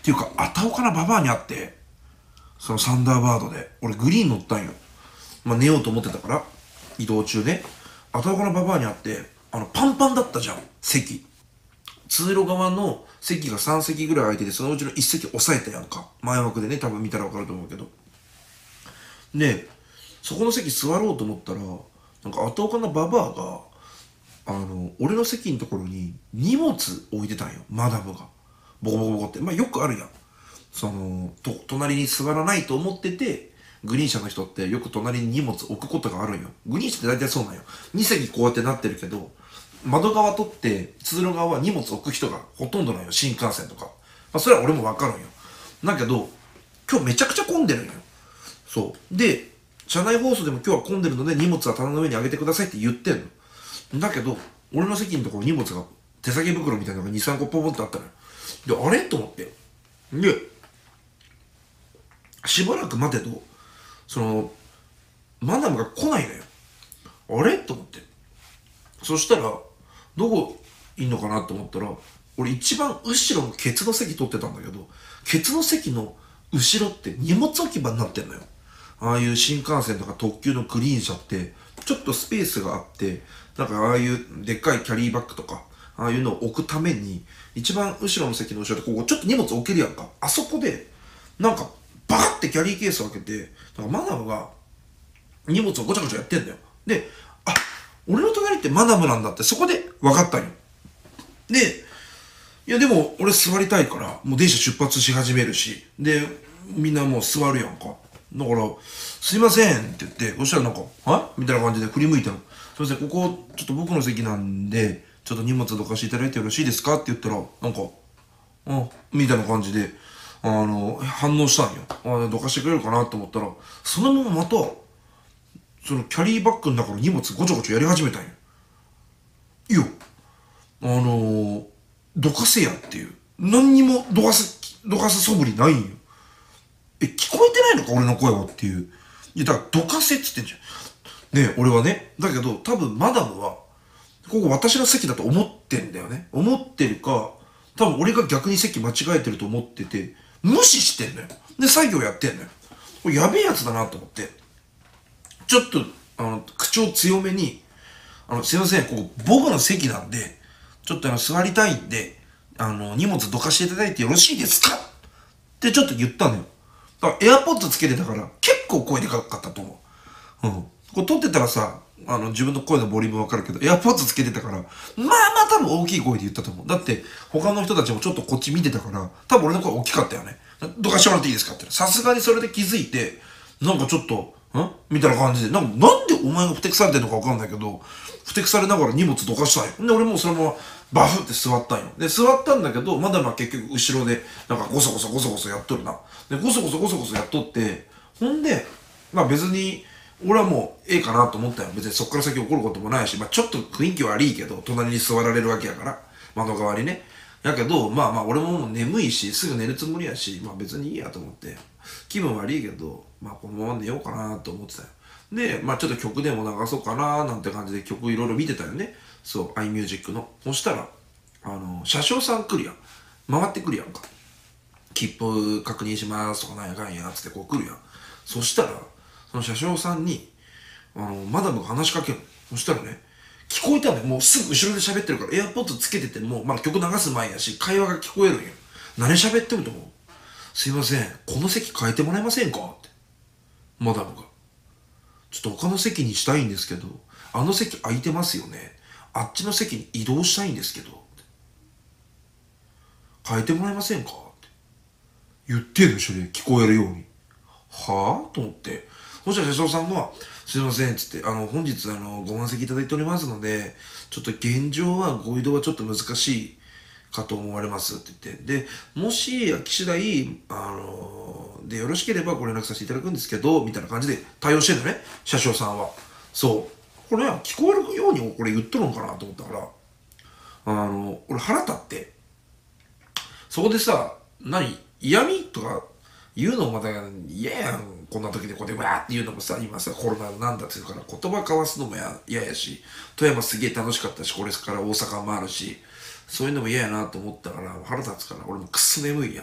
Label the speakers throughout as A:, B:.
A: ていうか、あたおかなババアに会って、そのサンダーバードで、俺グリーン乗ったんよ。まあ寝ようと思ってたから、移動中ね。あたおかなババアに会って、パンパンだったじゃん、席。通路側の席が3席ぐらい空いてて、そのうちの1席押さえたやんか。前枠でね、多分見たらわかると思うけど。で、そこの席座ろうと思ったら、なんかあたおかなババアが、俺の席のところに荷物置いてたんよ、マダムが。ボコボコボコって。まあよくあるやん。隣に座らないと思ってて、グリーン車の人ってよく隣に荷物置くことがあるんよ。グリーン車って大体そうなんよ。2席こうやってなってるけど、窓側取って通路側は荷物置く人がほとんどなんよ。新幹線とか。まあそれは俺もわかるんよ。だけど、今日めちゃくちゃ混んでるんよ。そう。で、車内放送でも今日は混んでるので荷物は棚の上に上げてくださいって言ってんの。だけど、俺の席のところ荷物が手提げ袋みたいなのが2、3個ポンポンってあったのよ。で、あれと思って。で、しばらく待てと、マダムが来ないのよ。あれと思って。そしたら、どこいんのかなと思ったら、俺一番後ろのケツの席取ってたんだけど、ケツの席の後ろって荷物置き場になってんのよ。ああいう新幹線とか特急のグリーン車って、ちょっとスペースがあって、なんかああいうでっかいキャリーバッグとか、ああいうのを置くために、一番後ろの席の後ろでここちょっと荷物置けるやんか。あそこで、なんか、バカってキャリーケースを開けて、なんかマダムが荷物をごちゃごちゃやってんだよ。で、あ、俺の隣ってマダムなんだってそこで分かったんよ。で、いやでも俺座りたいから、もう電車出発し始めるし、で、みんなもう座るやんか。だから、すいませんって言って、そしたらなんか、はいみたいな感じで振り向いたの。すいません、ここちょっと僕の席なんで、ちょっと荷物どかしていただいてよろしいですかって言ったら、なんか、みたいな感じで、反応したんよ。どかしてくれるかなと思ったら、そのまままた、そのキャリーバッグの中の荷物ごちゃごちゃやり始めたんよ。いや、どかせやっていう。何にもどかす素振りないんよ。聞こえてないのか俺の声はっていう。いや、だからどかせって言ってんじゃん。ねえ、俺はね。だけど、多分マダムは、ここ私の席だと思ってんだよね。思ってるか、多分俺が逆に席間違えてると思ってて、無視してんのよ。で、作業やってんのよ。これやべえやつだなと思って。ちょっと、口調強めに、すいません、ここ僕の席なんで、ちょっと座りたいんで、荷物どかしていただいてよろしいですかってちょっと言ったのよ。だからエアポッドつけてたから、結構声でかかったと思う。うん。これ撮ってたらさ、自分の声のボリュームわかるけど、エアポッドつけてたから、まあまあ多分大きい声で言ったと思う。だって、他の人たちもちょっとこっち見てたから、多分俺の声大きかったよね。どかしてもらっていいですかって。さすがにそれで気づいて、なんかちょっと、みたいな感じで、なんでお前がふてくされてんのかわかんないけど、ふてくされながら荷物どかしたんよ。で、俺もそのままバフって座ったんよ。で、座ったんだけど、まだまあ結局後ろで、なんかゴソゴソゴソゴソやっとるな。で、ゴソゴソゴソゴソやっとって、ほんで、まあ別に、俺はもうええかなと思ったよ。別にそっから先怒ることもないし、まあちょっと雰囲気悪いけど、隣に座られるわけやから、窓側にね。やけど、まあまあ俺ももう眠いし、すぐ寝るつもりやし、まあ別にいいやと思って、気分悪いけど、まあこのまま寝ようかなと思ってたよ。で、まあちょっと曲でも流そうかななんて感じで曲いろいろ見てたよね。そう、iMusic の。そしたら、車掌さん来るやん。回ってくるやんか。切符確認しますとかなんやかんやつってこう来るやん。そしたら、その車掌さんに、マダムが話しかけるの。そしたらね、聞こえたんだよ。もうすぐ後ろで喋ってるから、エアポッドつけてても、まだ曲流す前やし、会話が聞こえるんよ。何喋ってると思う？すいません、この席変えてもらえませんかって。マダムが。ちょっと他の席にしたいんですけど、あの席空いてますよね。あっちの席に移動したいんですけど、変えてもらえませんかって言ってるでしょね、聞こえるように。はぁと思って。そしたら車掌さんが、すいません、つって、本日ご満席いただいておりますので、ちょっと現状はご移動はちょっと難しいかと思われますって言って。で、もし、空き次第、で、よろしければご連絡させていただくんですけど、みたいな感じで対応してんだね、車掌さんは。そう。これは聞こえるようにこれ言っとるんかなと思ったから、俺腹立って、そこでさ、嫌味とか言うのもまた嫌やん。こんな時でこうやってわーって言うのもさ、今さ、コロナなんだって言うから言葉交わすのも嫌やし、富山すげえ楽しかったし、これから大阪もあるし、そういうのも嫌やなと思ったから、腹立つから、俺もくっそ眠いやん。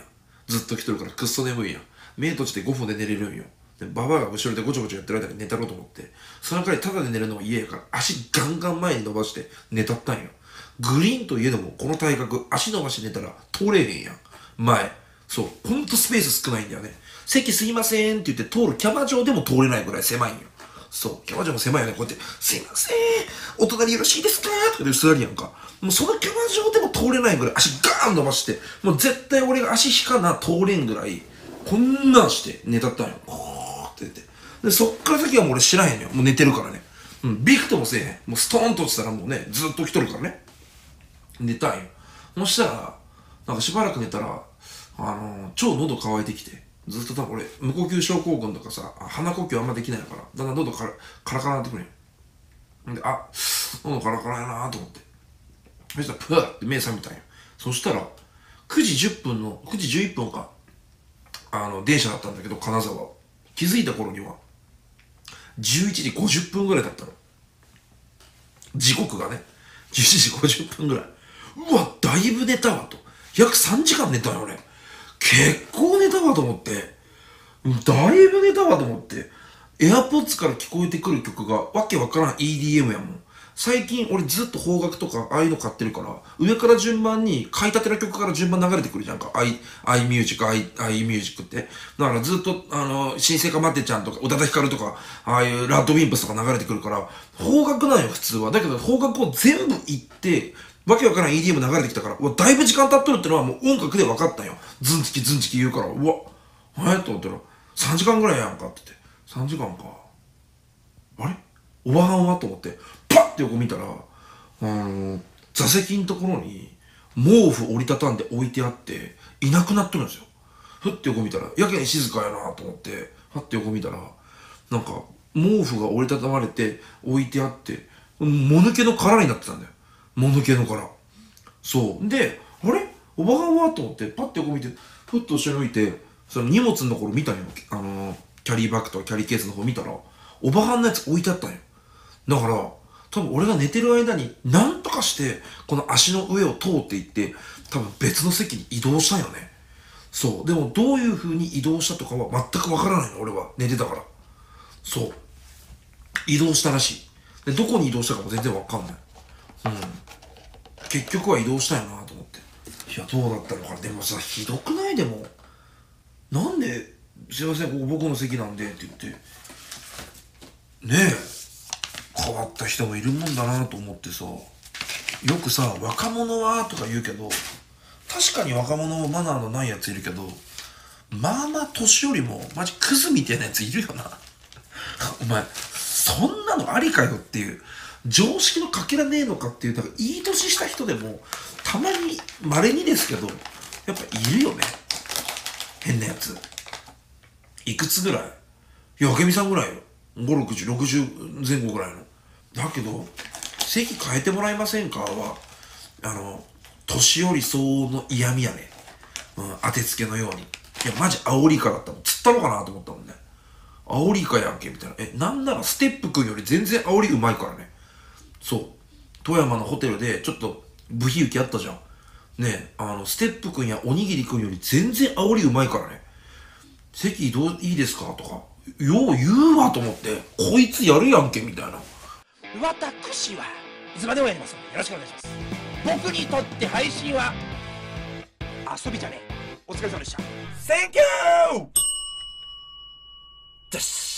A: ずっと来てるからくっそ眠いやん。目閉じて5分で寝れるんよ。で、ババアが後ろでごちょごちょやってる間に寝たろうと思って。その代わりただで寝るのも嫌やから、足ガンガン前に伸ばして寝たったんよ。グリーンといえども、この体格、足伸ばして寝たら通れへんやん。前。そう。ほんとスペース少ないんだよね。席すいませんって言って通るキャバ嬢でも通れないぐらい狭いんよ。そう。キャバ嬢も狭いよね。こうやって、すいません。お隣よろしいですかとかで座りやんか。もうそのキャバ嬢でも通れないぐらい足ガーン伸ばして、もう絶対俺が足引かな通れんぐらい、こんなんして寝たったんよ。こーって寝て。で、そっから先はもう俺知らへんのよ。もう寝てるからね。うん。ビクともせえへん。もうストーンと落ちたらもうね、ずっと来とるからね。寝たんよ。そしたら、なんかしばらく寝たら、超喉乾いてきて、ずっと多分俺、無呼吸症候群とかさ、鼻呼吸あんまできないから、だんだん喉カラカラなってくるんよ。で、喉カラカラやなーと思って。そしたら、プーって目覚めたんよ。そしたら、9時10分の、9時11分か、電車だったんだけど、金沢。気づいた頃には、11時50分ぐらいだったの。時刻がね、11時50分ぐらい。うわ、だいぶ寝たわと。約3時間寝たよね。結構寝たわと思って。だいぶ寝たわと思って。エアポッツから聞こえてくる曲がわけわからん EDM やもん。最近俺ずっと邦楽とかああいうの買ってるから、上から順番に買いたての曲から順番流れてくるじゃんか。iMusic って。だからずっと、新生かまってちゃんとか、宇多田ヒカルとか、ああいうラッドウィンプスとか流れてくるから、邦楽なんよ普通は。だけど邦楽を全部言って、わけわからん EDM 流れてきたから、うわ、だいぶ時間経っとるってのはもう音楽で分かったんよ。ズンチキズンチキ言うから、うわ、と思ったら、3時間ぐらいやんかって言って。3時間か。あれおばはんはと思って、パッて横見たら、座席のところに、毛布折りたたんで置いてあって、いなくなっとるんですよ。ふって横見たら、やけに静かやなと思って、ふって横見たら、なんか、毛布が折りたたまれて、置いてあって、もぬけの殻になってたんだよ。もぬけの殻。そう。で、あれおばはんはと思って、パッて横見て、ふっと後ろに置いて、その荷物のところ見たんよ。キャリーバッグとかキャリーケースの方見たら、おばはんのやつ置いてあったんよ。だから、多分俺が寝てる間に、なんとかして、この足の上を通っていって、多分別の席に移動したんよね。そう。でも、どういう風に移動したとかは全くわからないの、俺は。寝てたから。そう。移動したらしい。で、どこに移動したかも全然わかんない。うん。結局は移動したよなと思って。いや、どうだったのかな。でもさ、ひどくないでも。なんで、すいません、ここ僕の席なんでって言って。ねえ、変わった人もいるもんだなと思ってさ。よくさ、若者はとか言うけど、確かに若者もマナーのないやついるけど、まあまあ年寄りも、マジクズみたいなやついるよな。お前、そんなのありかよっていう。常識のかけらねえのかっていう、だからいい年した人でも、たまに、稀にですけど、やっぱいるよね。変なやつ。いくつぐらい？いや、あけみさんぐらいよ。5、60、60前後ぐらいの。だけど、席変えてもらえませんかは、年寄り相応の嫌味やね。うん、当てつけのように。いや、マジ煽りイカだったもん。釣ったのかなと思ったもんね。煽りイカやんけ、みたいな。なんならステップくんより全然煽りうまいからね。そう。富山のホテルで、ちょっと、ブヒウキあったじゃん。ねステップくんやおにぎりくんより全然煽りうまいからね。席どういいですかとか、よう言うわと思って、こいつやるやんけ、みたいな。
B: 私はいつまでもやりますのでよろしくお願いします。僕にとって配信は遊びじゃねえ。お疲れ様でした。 Thank you です。